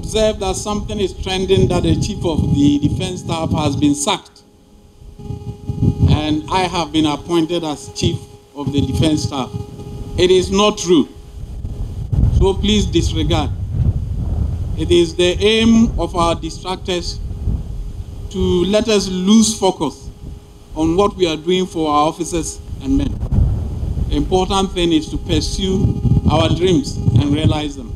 observe that something is trending, that the chief of the defense staff has been sacked. And I have been appointed as chief of the defense staff. It is not true. So please disregard. It is the aim of our distractors to let us lose focus on what we are doing for our officers and men. The important thing is to pursue our dreams and realize them.